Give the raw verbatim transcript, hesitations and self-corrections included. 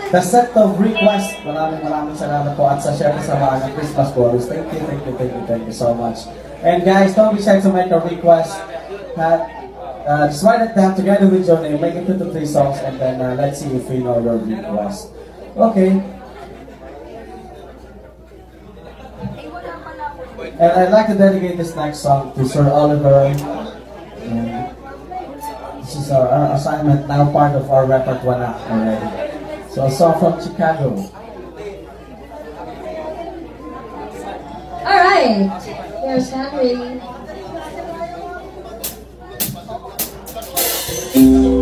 the set of requests. Maraming maraming salamat po at sa syempre sa mga Christmas chorus. Thank you, thank you, thank you, thank you so much. And guys, don't be shy to make a request. Uh, uh, just write it down together with your name, make it two to three songs, and then uh, let's see if we know your request. Okay. And I'd like to dedicate this next song to Sir Oliver. Um, this is our, our assignment, now part of our repertoire now already. So a song from Chicago. Alright, here's Henry.